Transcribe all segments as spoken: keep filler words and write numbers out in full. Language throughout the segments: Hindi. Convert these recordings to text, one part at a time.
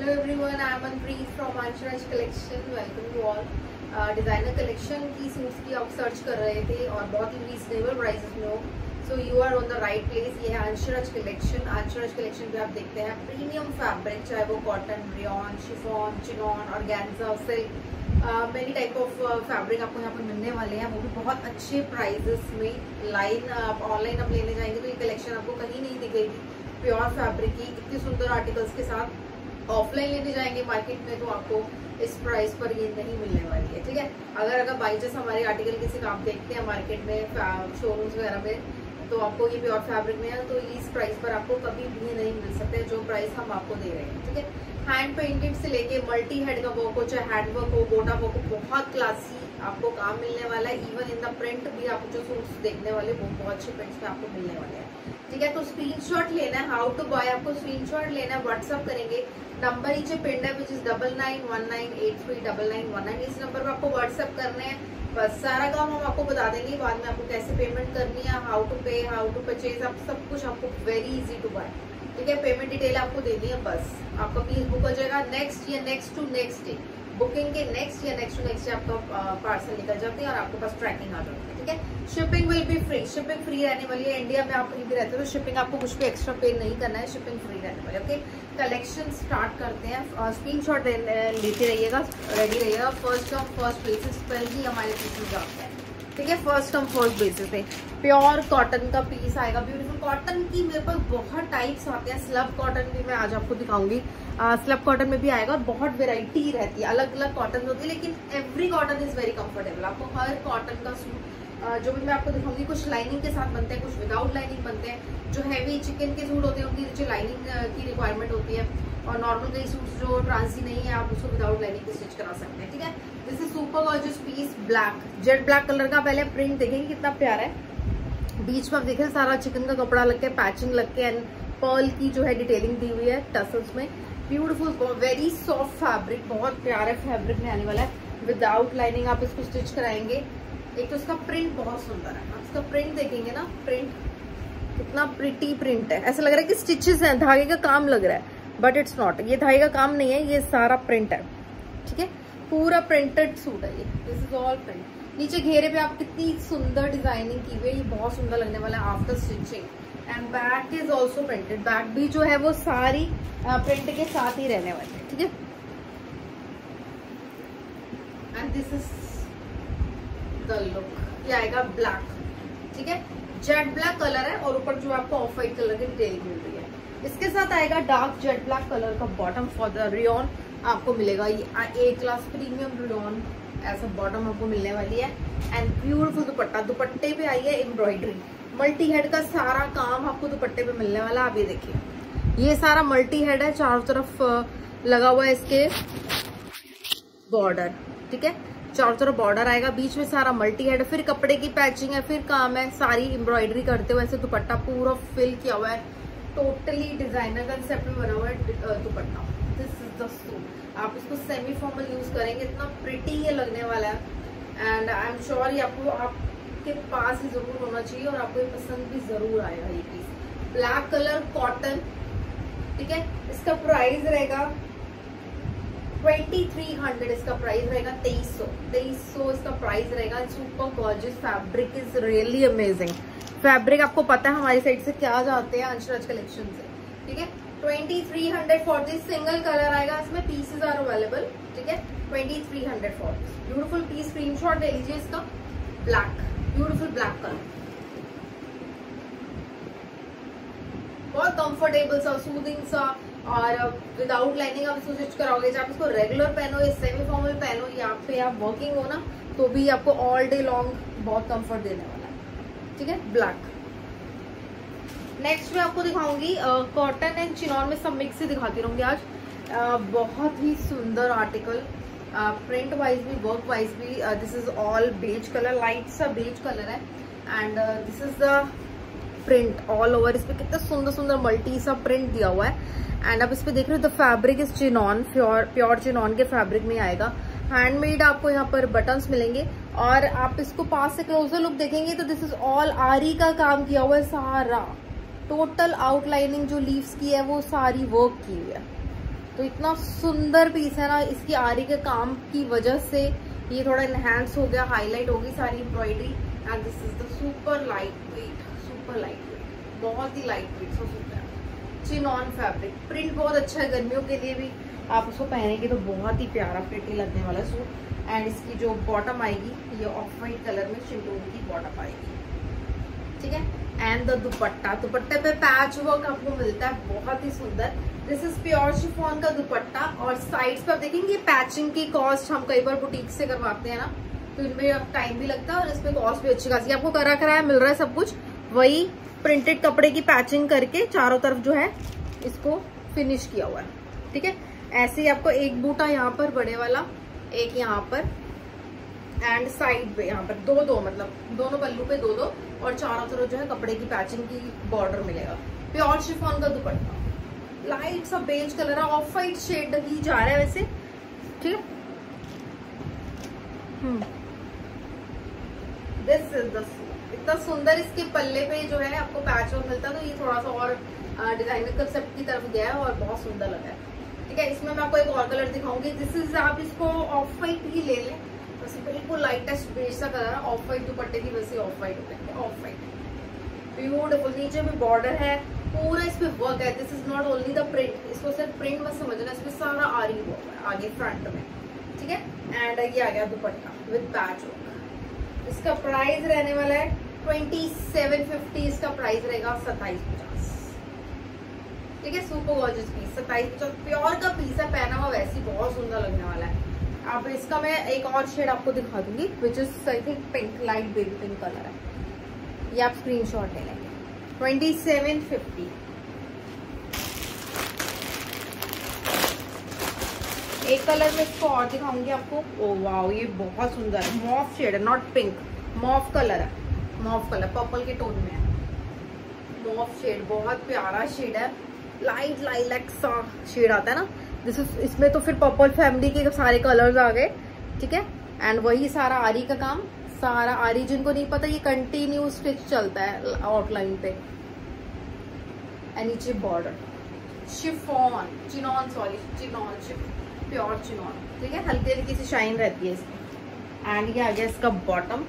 Hello everyone, I am Manpreet from Anshuraj Collection. Welcome you all. Designer collection की सूट्स की आप सर्च कर रहे थे और बहुत ही रीजनेबल प्राइसेस में हो, so you are on the right place. ये है अंशुराज कलेक्शन. अंशुराज कलेक्शन पे आप देखते हैं प्रीमियम फैब्रिक, चाहे वो cotton, rayon, chiffon, chinon, organza, silk, many type of fabric आपको यहाँ पर मिलने वाले हैं, वो भी बहुत अच्छे प्राइजेस में. लाइन आप ऑनलाइन आप लेने जाएंगे तो ये कलेक्शन आपको कहीं नहीं दिखेगी. प्योर फैब्रिक की इतने सुंदर आर्टिकल्स के साथ ऑफलाइन लेने जाएंगे मार्केट में तो आपको इस प्राइस पर ये नहीं मिलने वाली है. ठीक है, अगर अगर बाई चांस हमारे आर्टिकल किसी का आप देखते हैं मार्केट में, शोरूम्स वगैरह में, तो आपको ये प्योर फैब्रिक में है तो इस प्राइस पर आपको कभी भी नहीं मिल सकते जो प्राइस हम आपको दे रहे हैं. ठीक है, हैंड पेंटेड से लेके मल्टी हेड का वर्क हो, चाहे हैंड वर्क हो, गोटा वर्क हो, बहुत क्लासी आपको काम मिलने वाला है. इवन इन द प्रिंट भी आप जो सूट्स देखने वाले वो बहुत अच्छे प्रिंट्स में आपको मिलने वाले हैं. ठीक है, तो स्क्रीनशॉट लेना है, हाउ टू बाय आपको स्क्रीनशॉट लेना है, व्हाट्सअप करेंगे. नंबर नीचे पिंड है which is double nine one nine eight three double nine one nine. इस नंबर पर आपको व्हाट्सअप करना है. बस सारा काम हम आपको बता देंगे, बाद में आपको कैसे पेमेंट करनी है, how to pay, how to purchase, आप सब कुछ आपको वेरी इजी टू बाय. ठीक है, पेमेंट डिटेल आपको देनी है, बस आपका पीस बुक हो जाएगा. नेक्स्ट या next to next day, booking के नेक्स्ट या नेक्स्ट टू नेक्स्ट डे आपका पार्सल निकल जाते हैं और आपके पास ट्रैकिंग आ जाती है. ठीक है, shipping will be free, shipping free रहने वाली है. इंडिया में आप कहीं भी रहते हो तो शिपिंग आपको कुछ भी एक्स्ट्रा पे नहीं करना है, शिपिंग फ्री रहने वाली है. ओके, कलेक्शन स्टार्ट करते हैं. स्क्रीनशॉट लेते रहिएगा, रेडी रहिएगा. फर्स्ट कम फर्स्ट बेसिस पर ही हमारे पीसेस आते हैं. ठीक है, फर्स्ट कम फर्स्ट बेसिस पे प्योर कॉटन का पीस आएगा. ब्यूटीफुल कॉटन की मेरे पास बहुत टाइप्स आते हैं. स्लब कॉटन भी मैं आज आपको दिखाऊंगी. स्लब कॉटन में भी आएगा और बहुत वेराइटी रहती है, अलग अलग कॉटन होती है, लेकिन every cotton is very comfortable. आपको हर कॉटन का सूट जो भी मैं आपको दिखाऊंगी, कुछ लाइनिंग के साथ बनते हैं, कुछ विदाउट लाइनिंग बनते हैं. जो हैवी चिकन के सूट होते हैं उनकी नीचे लाइनिंग की रिक्वायरमेंट होती है, और नॉर्मल कई सूट जो ट्रांसी नहीं है आप उसको विदाउट लाइनिंग के स्टिच करा सकते हैं. ठीक है, this is super gorgeous piece, black, jet black colour का. पहले प्रिंट देखेंगे कितना प्यारा है. बीच में आप देखें सारा चिकन का कपड़ा लग के, पैचिंग लग के, एंड पर्ल की जो है डिटेलिंग दी हुई है टसल्स में. ब्यूटीफुल, वेरी सॉफ्ट फैब्रिक, बहुत प्यारे फैब्रिक में आने वाला है. विदाउट लाइनिंग आप इसको स्टिच कराएंगे. एक तो इसका प्रिंट बहुत सुंदर है, आप इसका प्रिंट देखेंगे ना, प्रिंट कितना प्रिटी प्रिंट है. ऐसा लग रहा है कि स्टिचेस हैं, धागे का काम लग रहा है, बट इट्स नॉट. ये धागे का काम नहीं है, ये सारा प्रिंट है. ठीक है, पूरा प्रिंटेड सूट है ये. This is all print. नीचे घेरे पे आप कितनी सुंदर डिजाइनिंग की हुई है, ये बहुत सुंदर लगने वाला है after stitching. And back is also printed. Back भी जो है वो सारी प्रिंट के साथ ही रहने वाली है. ठीक है, and this is the look. ये आएगा ब्लैक. ठीक है, जेट ब्लैक कलर है और ऊपर जो आपको ऑफ व्हाइट कलर की डिटेलिंग मिल रही है. इसके साथ आएगा डार्क जेट ब्लैक कलर का बॉटम फॉर द रेयॉन आपको मिलेगा. ये ए क्लास प्रीमियम रेयॉन ऐसा बॉटम आपको मिलने वाली है. एंड ब्यूटीफुल दुपट्टा, दुपट्टे पे आई है एम्ब्रॉयडरी, मल्टी हेड का सारा काम आपको दुपट्टे पे मिलने वाला. आप ये देखिए, ये सारा मल्टी हेड है, चारों तरफ लगा हुआ है इसके बॉर्डर. ठीक है, चारों तरफ बॉर्डर आएगा, बीच में सारा मल्टी हेड, फिर कपड़े की पैचिंग है, फिर काम है, सारी एम्ब्रॉयडरी करते हुए ऐसे दुपट्टा पूरा फिल किया हुआ है. टोटली डिजाइनर कंसेप्ट में बना हुआ है dupatta. This is the suit. आप इसको सेमी फॉर्मल यूज करेंगे, इतना प्रिटी ये लगने वाला है. एंड आई एम श्योर ये आपको आपके पास ही जरूर होना चाहिए और आपको ये पसंद भी जरूर आएगा. ये पीस ब्लैक कलर कॉटन. ठीक है, इसका प्राइस रहेगा ट्वेंटी थ्री हंड्रेड. इसका प्राइस रहेगा तेईस सौ. तेईस सौ इसका प्राइस रहेगा. Super gorgeous fabric is really amazing. Fabric आपको पता है हमारी साइड से क्या जाते हैं अंशुराज कलेक्शन से. ठीक है, twenty three hundred for this. Single colour आएगा, इसमें पीसेस आर अवेलेबल. ठीक है, twenty three hundred for this. Beautiful piece, screenshot ले लीजिए इसका. ब्लैक, ब्यूटीफुल ब्लैक कलर, बहुत कंफर्टेबल सा, सूदिंग सा, और विदाउट लाइनिंग आप इसको स्टिच कराओगे. जब आप इसको रेगुलर पहनो या सेमी फॉर्मल पहनो या पे आप वर्किंग हो ना, तो भी आपको ऑल डे लॉन्ग बहुत कंफर्ट देने वाला है. ठीक है, ब्लैक. नेक्स्ट मैं आपको दिखाऊंगी कॉटन एंड चिनॉन में सब मिक्स ही दिखाती रहूंगी आज. uh, बहुत ही सुंदर आर्टिकल, प्रिंट वाइज भी वर्क वाइज भी. This is all beige colour, light सा बेज कलर है. And this is the print all over. इस पे कितना सुंदर सुंदर मल्टी सा प्रिंट दिया हुआ है. एंड अब इस पे देख रहे हो the fabric is chinon, pure pure chinon के फैब्रिक में आएगा. हैंडमेड आपको यहाँ पर बटन्स मिलेंगे. और आप इसको पास से क्लोजर लुक देखेंगे तो दिस इज ऑल आरी का काम किया हुआ है सारा. टोटल आउटलाइनिंग जो लीव्स की है वो सारी वर्क की हुई है. तो इतना सुंदर पीस है ना, इसकी आरी के काम की वजह से ये थोड़ा इनहेंस हो गया, हाईलाइट होगी सारी embroidery. And this is the super light weight, super light weight, बहुत ही लाइट वेट सा सूट है। चिनॉन फैब्रिक, प्रिंट बहुत अच्छा है, गर्मियों के लिए भी आप उसको पहनेंगे तो बहुत ही प्यारा प्रिटी लगने वाला सूट। एंड इसकी जो बॉटम आएगी ये ऑफ वाइट कलर में शिमोन की बॉटम आएगी, ठीक है। एंड द दुपट्टा, दुपट्टे पे पैच वर्क आपको मिलता है, बहुत ही सुंदर। दिस इज प्योर शिफॉन का दुपट्टा। और साइड्स पे आप देखेंगे पैचिंग की कॉस्ट हम कई बार बुटीक से करवाते हैं ना, तो इनमें टाइम भी लगता है और इसमें कॉस्ट भी अच्छी खासी आपको करा कराया मिल रहा है सब कुछ। वही प्रिंटेड कपड़े की पैचिंग करके चारों तरफ जो है इसको फिनिश किया हुआ है, ठीक है। ऐसे ही आपको एक बूटा यहाँ पर बड़े वाला, एक यहाँ पर एंड साइड पे यहाँ पर दो दो, मतलब दोनों पल्लू पे दो दो, और चारों तरफ जो है कपड़े की पैचिंग की बॉर्डर मिलेगा। प्योर शिफॉन का दुपट्टा, लाइट सा बेज कलर है, ऑफ वाइट शेड ही जा रहा है वैसे, ठीक है। दिस इज द सूट, इतना सुंदर। इसके पल्ले पे जो है आपको पैच वर्क मिलता है, तो ये थोड़ा सा और डिजाइनर कंसेप्ट की तरफ गया है और बहुत सुंदर लगा है, ठीक है। इसमें मैं आपको एक और कलर दिखाऊंगी। दिस इज, आप इसको ऑफ वाइट ही ले लें, बस बिल्कुल लाइटेस्ट बेज सा कलर है, ऑफ वाइट दुपट्टे की वैसे ऑफ वाइट होते हैं, ऑफ वाइट ब्यूटीफुल। नीचे में बॉर्डर है, पूरा इस पे वर्क है। This is not only the print, इसको सिर्फ प्रिंट मत समझना, इसमें सारा आरी वर्क है आगे फ्रंट में, ठीक है। एंड ये आ गया दुपट्टा विद पैच वर्क। इसका प्राइस रहने वाला है ट्वेंटी सेवन फिफ्टी, इसका प्राइस रहेगा सत्ताईस पचास, ठीक है। सुपर गॉर्जियस पीस, सत्ताईस पचास, प्योर का पीस है, पहना हुआ वैसे ही बहुत सुंदर लगने वाला है। अब इसका मैं एक और शेड आपको दिखा दूंगी, which is I think pink, light baby pink colour है, ये आप स्क्रीनशॉट ले लेंगे। Twenty seven fifty. एक कलर में इसको और दिखाऊंगी आपको। ओ वाओ, ये बहुत सुंदर है, मॉफ शेड है, नॉट पिंक, मॉफ कलर है, मॉफ कलर पर्पल के टोन में है, मॉफ शेड, बहुत प्यारा शेड है, लाइट लाइलैक सा शेड आता है ना। दिस इज, इसमें तो फिर पर्पल फैमिली के सारे कलर्स आ गए, ठीक है। एंड वही सारा आरी का काम, सारा आरी, जिनको नहीं पता ये कंटिन्यू स्टिच चलता है आउटलाइन पे। एंड नीचे border chiffon, chinon, sorry chinon, pure chinon, ठीक है। हल्की हल्की सी शाइन रहती है इसकी। एंड ये आ गया इसका बॉटम,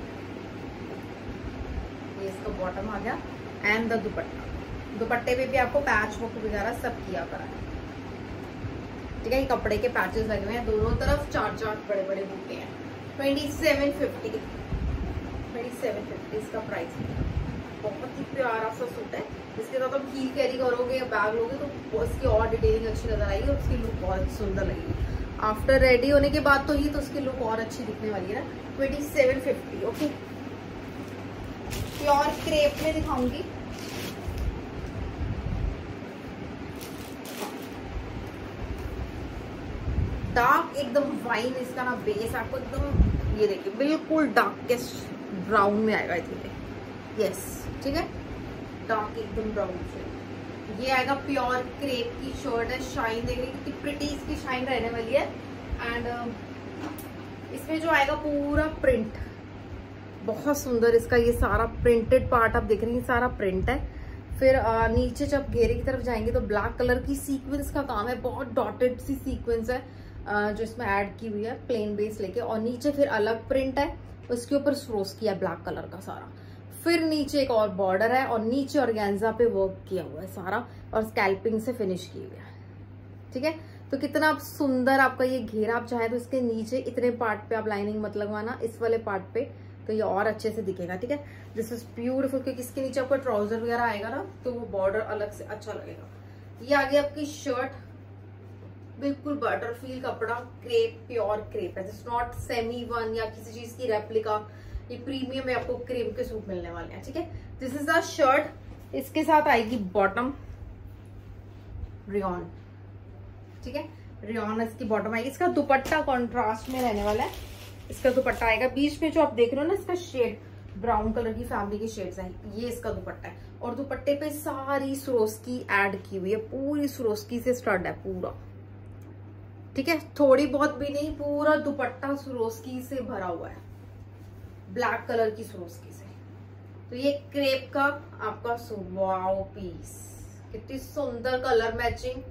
ये इसका बॉटम आ गया। एंड द दुपट्टा, दुपट्टे पे भी आपको पैच वर्क वगैरह सब किया करा है, ठीक है। ये कपड़े के पैचेस लगे हुए हैं दोनों तरफ, चार चार बड़े बड़े बूटे हैं। Twenty seven fifty, twenty seven fifty इसका प्राइस है। बहुत ही प्यारा सा सूट है, इसके साथ आप हील कैरी करोगे या बैग लोगे तो उसकी और डिटेलिंग अच्छी नजर आएगी और उसकी लुक बहुत सुंदर लगेगी। आफ्टर रेडी होने के बाद तो ही तो उसकी लुक और अच्छी दिखने वाली है ना। Twenty seven fifty, okay. Pure crepe में दिखाऊंगी, डार्क एकदम वाइन इसका ना बेस, आपको एकदम ये देखिए बिल्कुल डार्केस्ट ब्राउन में आएगा इसमें, यस, ठीक है। डार्क एकदम ब्राउन से ये आएगा। प्योर क्रेप की शर्ट है, शाइन देख रही है कितनी प्रिटी इसकी शाइन रहने वाली है। एंड इसमें जो आएगा पूरा प्रिंट, बहुत सुंदर इसका ये सारा प्रिंटेड पार्ट आप देख रही हैं, सारा प्रिंट है। फिर आ, नीचे जब घेरे की तरफ जाएंगे तो ब्लैक कलर की सीक्वेंस का काम है, बहुत डॉटेड सी सीक्वेंस है आ, जो इसमें ऐड की हुई है प्लेन बेस लेके। और नीचे फिर अलग प्रिंट है, उसके ऊपर स्रोस किया ब्लैक कलर का सारा। फिर नीचे एक और बॉर्डर है और नीचे ऑर्गेन्जा पे वर्क किया हुआ है सारा, और स्कैल्पिंग से फिनिश की हुई है, ठीक है। तो कितना सुंदर आपका ये घेरा, आप चाहे तो इसके नीचे इतने पार्ट पे आप लाइनिंग मत लगवाना, इस वाले पार्ट पे तो ये और अच्छे से दिखेगा, ठीक है। दिस इज ब्यूटीफुल, क्योंकि इसके नीचे आपका ट्राउजर वगैरह आएगा ना तो वो बॉर्डर अलग से अच्छा लगेगा। ये आगे आपकी शर्ट, बिल्कुल बटर फील कपड़ा, क्रेप, प्योर क्रेप है, दिस नॉट सेमी वन या किसी चीज की रेप्लिका, ये प्रीमियम में आपको क्रेप के सूट मिलने वाले हैं, ठीक है। दिस इज द शर्ट, इसके साथ आएगी बॉटम रियॉन, ठीक है, रियॉन इसकी बॉटम आएगी। इसका दुपट्टा कॉन्ट्रास्ट में रहने वाला है, इसका दुपट्टा आएगा। बीच में जो आप देख रहे हो ना इसका शेड, ब्राउन कलर की फैमिली के शेड्स हैं, ये इसका दुपट्टा है। और दुपट्टे पे सारी स्वरोस्की ऐड की हुई है, पूरी स्वरोस्की से स्टड है पूरा, ठीक है। थोड़ी बहुत भी नहीं, पूरा दुपट्टा स्वरोस्की से भरा हुआ है, ब्लैक कलर की स्वरोस्की से। तो ये क्रेप का आपका वाओ पीस, कितनी सुंदर कलर मैचिंग,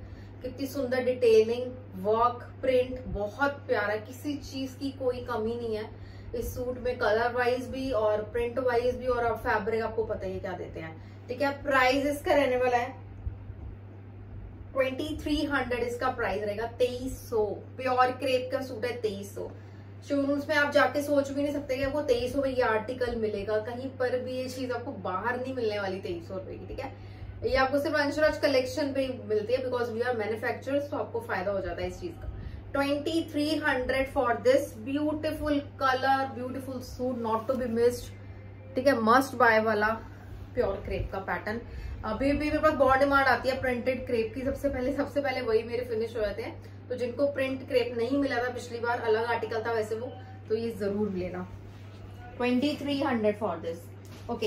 कितनी सुंदर डिटेलिंग, वर्क, प्रिंट बहुत प्यारा, किसी चीज की कोई कमी नहीं है इस सूट में, कलर वाइज भी और प्रिंट वाइज भी। और अब फैब्रिक आपको पता ही क्या देते हैं, ठीक है। प्राइस इसका रहने वाला है ट्वेंटी थ्री हंड्रेड, इसका प्राइस रहेगा तेईस सौ। प्योर क्रेप का सूट है, तेईस सौ। शोरूम्स में आप जाके सोच भी नहीं सकते कि आपको तेईस सौ में ये आर्टिकल मिलेगा, कहीं पर भी ये चीज आपको बाहर नहीं मिलने वाली तेईस सौ रुपए की, ठीक है। ये आपको सिर्फ अंशराज कलेक्शन पे मिलती है, बिकॉज वी आर मैन्युफैक्चरर्स, तो आपको फायदा हो जाता है इस चीज का। Twenty three hundred for this beautiful colour, beautiful suit, not to be missed, ठीक है। मस्ट बाय वाला प्योर क्रेप का पैटर्न। अभी भी मेरे पास बहुत डिमांड आती है प्रिंटेड क्रेप की, सबसे पहले सबसे पहले वही मेरे फिनिश हो जाते हैं। तो जिनको प्रिंट क्रेप नहीं मिला था पिछली बार, अलग आर्टिकल था वैसे वो, तो ये जरूर लेना। Twenty three hundred for this. Okay,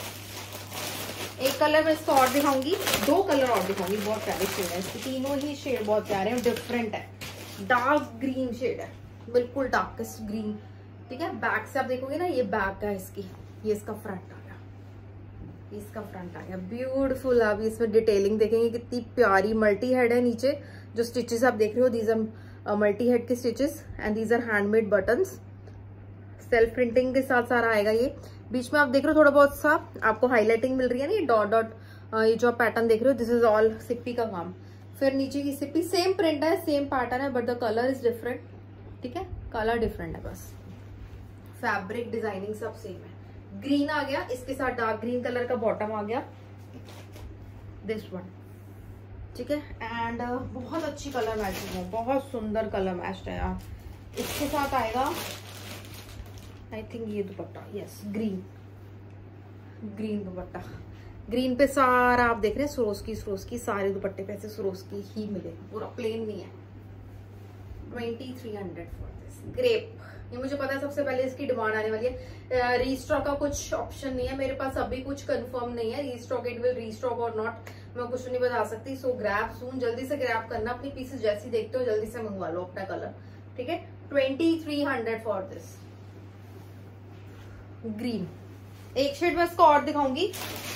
एक कलर मैं इसको और दिखाऊंगी, दो कलर और दिखाऊंगी, बहुत प्यारे शेड है इसके, तीनों ही शेड बहुत प्यारे हैं, डिफरेंट है। डार्क ग्रीन शेड है, बिल्कुल डार्केस्ट ग्रीन, ठीक है। बैक से आप देखोगे ना, ये बैक है इसकी, ये इसका फ्रंट आ गया, इसका फ्रंट आ गया, ब्यूटीफुल। आप इसमें डिटेलिंग देखेंगे कितनी प्यारी, मल्टी हेड है नीचे, जो स्टिचेस आप देख रहे हो दीज आर मल्टी हेड के stitches and these are handmade buttons, self printing के साथ सारा आएगा। ये बीच में आप देख रहे हो थोड़ा बहुत सा आपको हाईलाइटिंग मिल रही है ना, ये डॉट डॉट, ये जो आप पैटर्न देख रहे हो, दिस इज ऑल सिप्पी का काम। फिर नीचे की सिप्पी, सेम प्रिंट है, सेम पैटर्न है, but the colour is different, ठीक है। कलर डिफरेंट है बस, फैब्रिक डिजाइनिंग सब सेम है। ग्रीन आ गया, इसके साथ डार्क ग्रीन कलर का बॉटम आ गया, दिस वन, ठीक है। एंड uh, बहुत अच्छी कलर मैचिंग है, बहुत सुंदर कलर मैच है यार। इसके साथ आएगा आई थिंक ये dupatta, yes, green, green dupatta. Green पे सारा आप देख रहे हैं सरोस्की, सरोस्की सारे दुपट्टे पे ऐसे सरोस्की ही मिलेगा, पूरा प्लेन नहीं है। Twenty three hundred for this grape. ये मुझे पता है सबसे पहले इसकी डिमांड आने वाली है। रीस्टॉक का कुछ ऑप्शन नहीं है मेरे पास, अभी कुछ कंफर्म नहीं है, रीस्टॉक इट विल रीस्टॉक और नॉट, मैं कुछ नहीं बता सकती। सो ग्रैब सून, जल्दी से ग्रैब करना, अपनी पीसेस जैसी देखते हो जल्दी से मंगवा लो अपना कलर, ठीक है। Twenty three hundred for this green. एक शेड में इसको और दिखाऊंगी,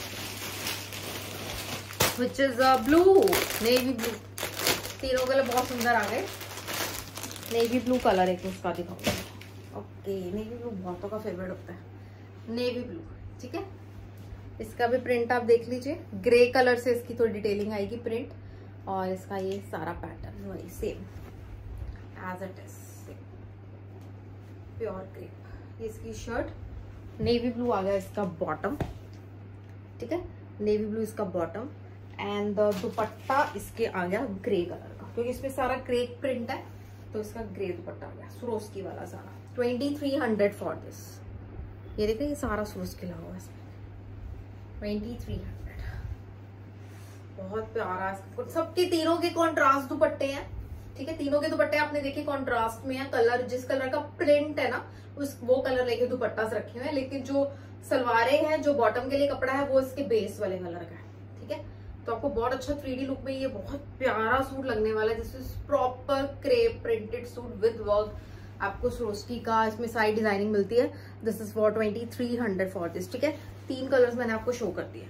which is blue, navy blue. तीनों कलर बहुत सुंदर आ गए। नेवी ब्लू कलर एक उसका दिखाऊंगी। ओके, नेवी ब्लू बहुतों का फेवरेट होता है, नेवी ब्लू, ठीक है। इसका भी प्रिंट आप देख लीजिए, ग्रे कलर से इसकी थोड़ी डिटेलिंग आएगी प्रिंट, और इसका ये सारा पैटर्न वही same as it is, pure crepe. ये इसकी शर्ट, नेवी ब्लू आ गया इसका बॉटम, ठीक है, नेवी ब्लू इसका बॉटम। एंड दुपट्टा इसके आ गया ग्रे कलर का, क्योंकि इसमें सारा क्रेप प्रिंट है, तो इसका ग्रे दुपट्टा आ गया, सरोस्की वाला सारा। Twenty three hundred for this. ये देखिए, ये सारा सरोस्की लगा हुआ है इसमें, ट्वेंटी थ्री हंड्रेड। बहुत प्यारा, सबके तीनों के कॉन्ट्रास्ट दुपट्टे हैं, ठीक है। तीनों के दुपट्टे आपने देखे कॉन्ट्रास्ट में है, कलर जिस कलर का प्रिंट है ना उस वो कलर लेके दुपट्टा रखे हुए हैं, लेकिन जो सलवारें हैं, जो बॉटम के लिए कपड़ा है, वो इसके बेस वाले कलर का है, ठीक है। तो आपको बहुत अच्छा थ्री डी लुक में ये बहुत प्यारा सूट लगने वाला है। This is proper crepe printed suit with work, आपको सरोस्की का इसमें साइड डिजाइनिंग मिलती है। This is for twenty three hundred for this, ठीक है। तीन कलर्स मैंने आपको शो कर दिए।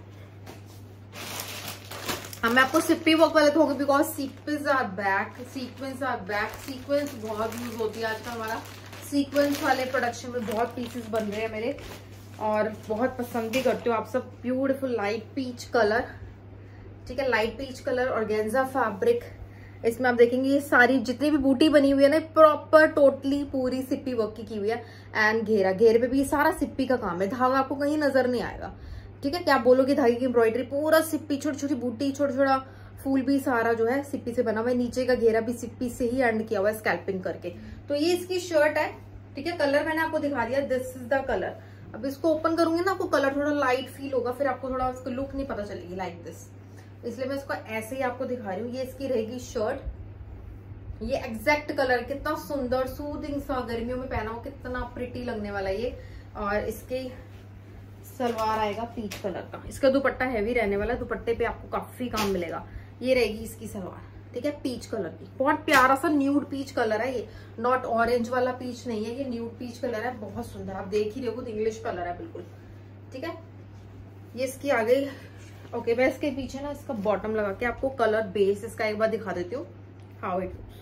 अब मैं आपको सिप्पी वर्क वाले तो होगी, because sequins are back, sequins are back, sequins बहुत यूज होती है आजकल। हमारा सीक्वेंस वाले प्रोडक्शन में बहुत पीसेस बन रहे हैं मेरे, और बहुत पसंद भी करते हो आप सब। ब्यूटीफुल लाइट पीच कलर, ठीक है, light peach colour, organza fabric. इसमें आप देखेंगे ये सारी जितनी भी बूटी बनी हुई है ना, प्रॉपर टोटली पूरी सिप्पी वर्क की की हुई है। एंड घेरा, घेरे पे भी ये सारा सिप्पी का काम है, धागा आपको कहीं नजर नहीं आएगा, ठीक है। क्या आप बोलोगे धागे की एम्ब्रॉयडरी, पूरा सिप्पी, छोटी छोटी बूटी, छोटा छोटा फूल भी सारा जो है सिप्पी से बना हुआ है। नीचे का घेरा भी सिप्पी से ही एंड किया हुआ है स्कैल्पिंग करके। तो ये इसकी शर्ट है, ठीक है। कलर मैंने आपको दिखा दिया, दिस इज द कलर। अब इसको ओपन करूंगी ना, आपको कलर थोड़ा लाइट फील होगा, फिर आपको थोड़ा उसकी लुक नहीं पता चलेगी लाइक दिस, इसलिए मैं इसको ऐसे ही आपको दिखा रही हूँ। ये इसकी रहेगी शर्ट, ये एग्जैक्ट कलर, कितना सुंदर सूदिंग सा, गर्मियों में पहना हो कितना प्रिटी लगने वाला ये। और इसके सलवार आएगा पीच कलर का, इसका दुपट्टा हैवी रहने वाला है, दुपट्टे पे आपको काफी काम मिलेगा। ये रहेगी इसकी सलवार, ठीक है, पीच कलर की, बहुत प्यारा सा न्यूड पीच कलर है ये, नॉट ऑरेंज वाला पीच नहीं है, ये न्यूड पीच कलर है, बहुत सुंदर। आप देख ही रहे हो, इंग्लिश कलर है बिल्कुल, ठीक है। ये इसकी आ गई ओके, मैं इसके पीछे ना इसका बॉटम लगा के आपको कलर बेस इसका एक बार दिखा देती हूँ हाउ इट लुक्स।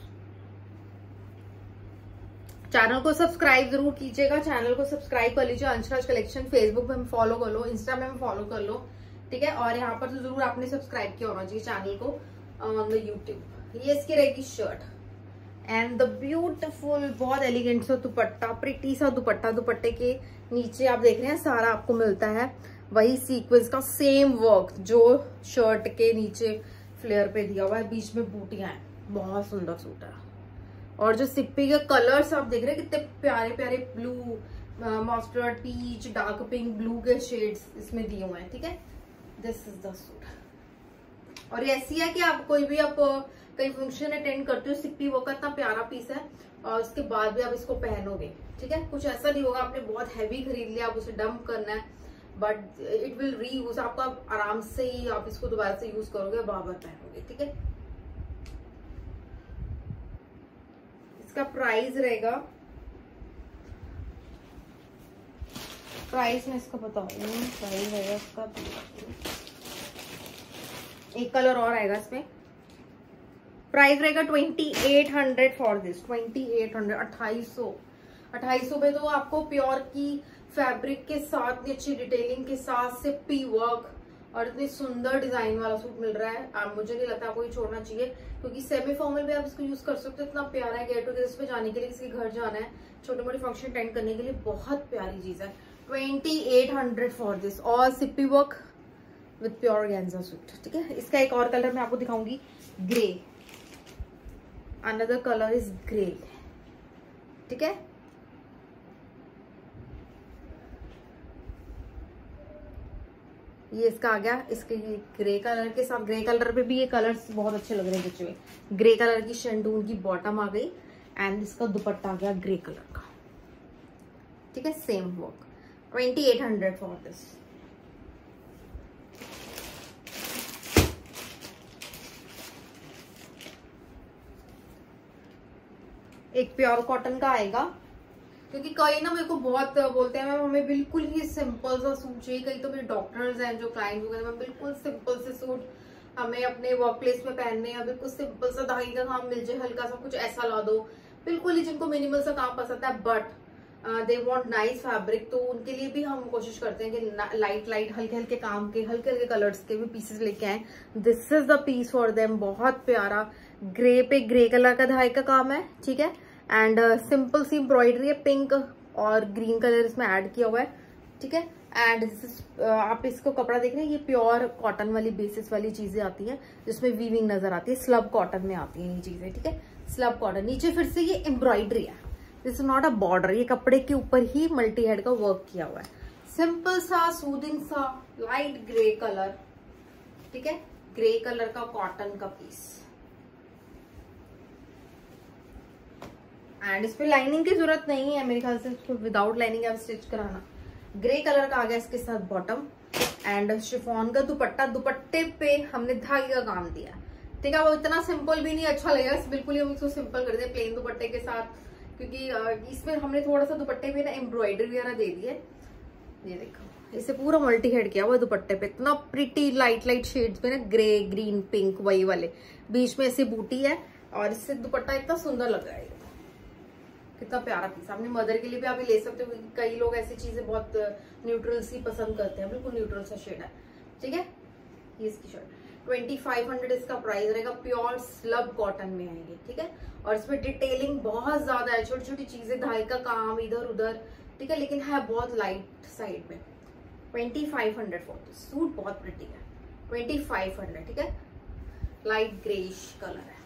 चैनल को सब्सक्राइब जरूर कीजिएगा, चैनल को सब्सक्राइब कर लीजिए अंशराज कलेक्शन। फेसबुक पे फॉलो कर लो, इंस्टा में फॉलो कर लो, ठीक है। और यहाँ पर तो जरूर आपने सब्सक्राइब किया होना चाहिए चैनल को ऑन द यूट्यूब। ये इसकी रहेगी शर्ट एंड द ब्यूटीफुल, बहुत एलिगेंट सा दुपट्टा, प्रिटी सा दुपट्टा। दुपट्टे के नीचे आप देख रहे हैं सारा आपको मिलता है वही सीक्वेंस का सेम वर्क जो शर्ट के नीचे फ्लेयर पे दिया हुआ है, बीच में बूटियां हैं। बहुत सुंदर सूट है। और जो सिप्पी के कलर्स आप देख रहे हैं कितने प्यारे प्यारे, blue, mustard, peach, dark pink, blue के शेड्स इसमें दिए हुए हैं, ठीक है। This is the suit. और ये ऐसी है कि आप कोई भी आप कहीं फंक्शन अटेंड करते हो, सिप्पी वर्क का इतना प्यारा पीस है और उसके बाद भी आप इसको पहनोगे, ठीक है। कुछ ऐसा नहीं होगा आपने बहुत हैवी खरीद लिया, आप उसे डंप करना है, but it will reuse. आपका आराम से ही आप इसको दोबारा से यूज करोगे, बार बार पहनोगे, ठीक है। इसका प्राइस रहेगा, प्राइस मैं इसका बताऊँ, प्राइस रहेगा इसका, एक कलर और आएगा इसमें। प्राइस रहेगा twenty eight hundred for this, twenty eight hundred, अट्ठाईस सौ। अट्ठाईस सौ पे तो आपको प्योर की फैब्रिक के साथ, इतनी अच्छी डिटेलिंग के साथ, सिप्पी वर्क और इतनी सुंदर डिजाइन वाला सूट मिल रहा है। आप, मुझे नहीं लगता आपको ये छोड़ना चाहिए, क्योंकि सेमी फॉर्मल भी आप इसको यूज कर सकते हो। इतना प्यारा है, गेट टुगेदर पे जाने के लिए, किसी के घर जाना है, छोटे मोटे फंक्शन अटेंड करने के लिए बहुत प्यारी चीज है। Twenty eight hundred for this, और सिप्पी work with pure organza suit, ठीक है। इसका एक और कलर मैं आपको दिखाऊंगी, grey. Another colour is grey, ठीक है। ये इसका आ गया, इसके ये ग्रे कलर के साथ, ग्रे कलर पे भी ये कलर्स बहुत अच्छे लग रहे हैं बच्चे हुए। ग्रे कलर की शेंडून की बॉटम आ गई एंड इसका दुपट्टा आ गया ग्रे कलर का, ठीक है। Same work, twenty eight hundred for this. एक प्योर कॉटन का आएगा, क्योंकि कई ना मेरे को बहुत बोलते हैं मैम हमें बिल्कुल ही सिंपल सा सूट चाहिए। कई तो मेरे डॉक्टर्स हैं जो क्लाइंट वगैरह में बिल्कुल सिंपल से सूट हमें अपने वर्क प्लेस में पहनने हैं, बिल्कुल सिंपल सा धागे का काम मिल जाए, हल्का सा कुछ ऐसा ला दो, बिल्कुल ही जिनको मिनिमल सा काम पसंद है, but they want nice fabric. तो उनके लिए भी हम कोशिश करते हैं कि लाइट लाइट हल्के हल्के काम के, हल्के हल्के कलर्स के भी पीसेस लेके आए। This is the piece for them. बहुत प्यारा ग्रे पे ग्रे कलर का धागे का काम है, ठीक है। एंड सिंपल सी एम्ब्रॉयडरी है, पिंक और ग्रीन कलर इसमें ऐड किया हुआ है, ठीक है। एंड uh, आप इसको कपड़ा देख रहे हैं, ये प्योर कॉटन वाली बेसिस वाली चीजें आती हैं जिसमें वीविंग नजर आती है, स्लब कॉटन में आती है ये चीजें, ठीक है। स्लब कॉटन, नीचे फिर से ये एम्ब्रॉयडरी है, this is not a border, ये कपड़े के ऊपर ही मल्टी हेड का वर्क किया हुआ है। सिंपल सा, सूदिंग सा, लाइट ग्रे कलर, ठीक है। ग्रे कलर का कॉटन का पीस एंड इस पे लाइनिंग की जरूरत नहीं है मेरे ख्याल से, इसको विदाउट लाइनिंग आप स्टिच कराना। ग्रे कलर का आ गया इसके साथ बॉटम एंड शिफॉन का दुपट्टा। दुपट्टे पे हमने धागे का काम दिया, ठीक है। वो इतना सिंपल भी नहीं अच्छा लगेगा, बिल्कुल ही हम इसको सिंपल कर दे प्लेन दुपट्टे के साथ, क्योंकि इसमें हमने थोड़ा सा दुपट्टे पे ना एम्ब्रॉयडरी वगैरह दे दी है। ये देखो, इसे पूरा मल्टी हेड किया हुआ दुपट्टे पे, इतना प्रिटी लाइट लाइट शेड्स में ना, ग्रे, ग्रीन, पिंक, वही वाले, बीच में ऐसी बूटी है और इससे दुपट्टा इतना सुंदर लग रहा है। कितना प्यारा पीस, अपनी मदर के लिए भी आप ले सकते हो, कई लोग ऐसी चीजें बहुत न्यूट्रल सी पसंद करते हैं, बिल्कुल न्यूट्रल सा शेड है, ठीक है। ये इसकी शर्ट ट्वेंटी फाइव हंड्रेड इसका प्राइस रहेगा। प्योर स्लब कॉटन में आएंगे, ठीक है। और इसमें डिटेलिंग बहुत ज्यादा है, छोटी छोटी चीजें, धागे का काम इधर उधर, ठीक है, लेकिन है बहुत लाइट साइड में। Twenty five hundred for this suit, बहुत प्रिटी है। ट्वेंटी फाइव हंड्रेड, ठीक है। लाइट ग्रेश कलर है।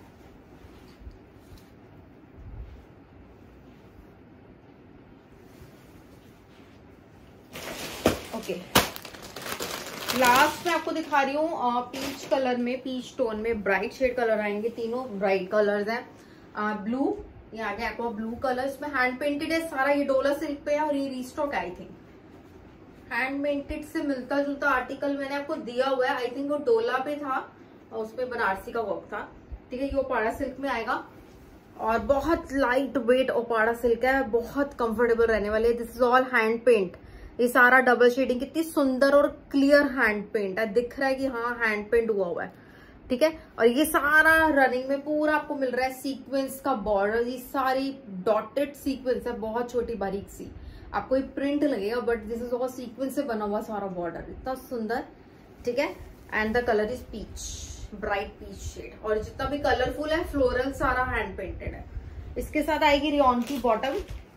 ओके, लास्ट में आपको दिखा रही हूँ पीच कलर में, पीच टोन में ब्राइट शेड कलर आएंगे, तीनों ब्राइट कलर्स हैं। ब्लू, ये आ गया एक्वा ब्लू कलर, इसमें हैंड पेंटेड है सारा, ये डोला सिल्क पे है और ये restock I think. Hand painted से मिलता जुलता आर्टिकल मैंने आपको दिया हुआ है, आई थिंक वो डोला पे था और उसमें बनारसी का वर्क था, ठीक है। ये ओपाड़ा सिल्क में आएगा और बहुत लाइट वेट ओपाड़ा सिल्क है, बहुत कंफर्टेबल रहने वाले। This is all hand paint, ये सारा डबल शेडिंग, कितनी सुंदर और क्लियर हैंड पेंट है, दिख रहा है कि हाँ हैंड पेंट हुआ हुआ है, ठीक है। और ये सारा रनिंग में पूरा आपको मिल रहा है सीक्वेंस का बॉर्डर, ये सारी डॉटेड सीक्वेंस है, बहुत छोटी बारीक सी, आपको ये प्रिंट लगेगा but this is all sequins से बना हुआ सारा बॉर्डर, इतना सुंदर, ठीक है। And the colour is peach, bright peach shade, और जितना भी कलरफुल है फ्लोरल सारा हैंड पेंटेड है। इसके साथ आएगी रियॉन की बॉटम,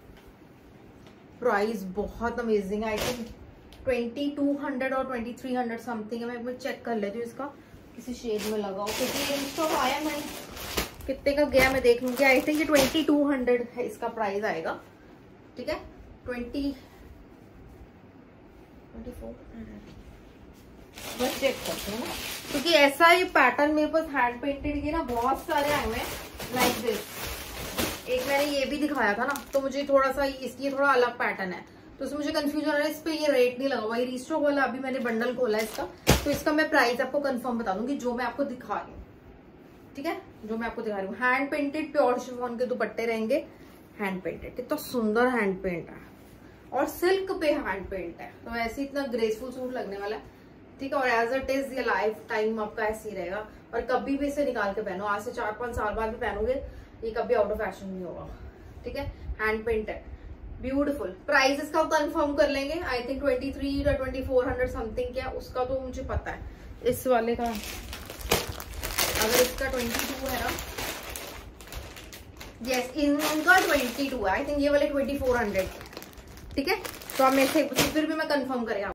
प्राइस बहुत अमेजिंग है, I think twenty two hundred और ट्वेंटी थ्री हंड्रेड समथिंग है। मैं एक बार चेक कर लेती हूँ इसका किसी शेड में लगाओ, क्योंकि ये स्टॉक आया मैं कितने का गया मैं देख लूंगी। आई थिंक ये ट्वेंटी टू हंड्रेड है इसका प्राइस आएगा, ठीक है। ट्वेंटी ट्वेंटी फोर बस चेक करते हैं ना, क्योंकि ऐसा ही पैटर्न मेरे पास हैंड पेंटेड के ना बहुत सारे आए हुए हैं लाइक दिस। एक मैंने ये भी दिखाया था ना, तो मुझे थोड़ा सा इसकी थोड़ा अलग पैटर्न है, तो उसमें मुझे कंफ्यूजन हो रहा है, इस पे ये रेट नहीं लगा हुआ। ये रीस्टॉक वाला अभी मैंने बंडल खोला है इसका, तो इसका मैं प्राइस आपको कंफर्म बता दूंगी जो मैं आपको दिखा रही हूँ, ठीक है, जो मैं आपको दिखा रही हूँ। हैंड पेंटेड प्योर शिफॉन के दुपट्टे रहेंगे, हैंड पेंटेड, कितना सुंदर हैंड पेंट है और सिल्क पे हैंड पेंट है, तो ऐसे इतना ग्रेसफुल सूट लगने वाला है, ठीक है। और एज इट इज ये लाइफ टाइम आपका ऐसे ही रहेगा, और कभी भी इसे निकाल के पहनो, आज से चार पांच साल बाद भी पहनोगे, ये कभी आउट ऑफ फैशन नहीं होगा, ठीक है। हैंड पेंट है, ब्यूटीफुल। प्राइस इसका कंफर्म कर लेंगे, आई थिंक ट्वेंटी थ्री या ट्वेंटी फोर हंड्रेड समथिंग क्या उसका तो मुझे पता है। इस वाले का अगर इसका ट्वेंटी टू है ना, यस इनका ट्वेंटी टू है, आई थिंक ये वाले ट्वेंटी फोर हंड्रेड, ठीक है। तो अब मैं फिर भी मैं कंफर्म करेगा।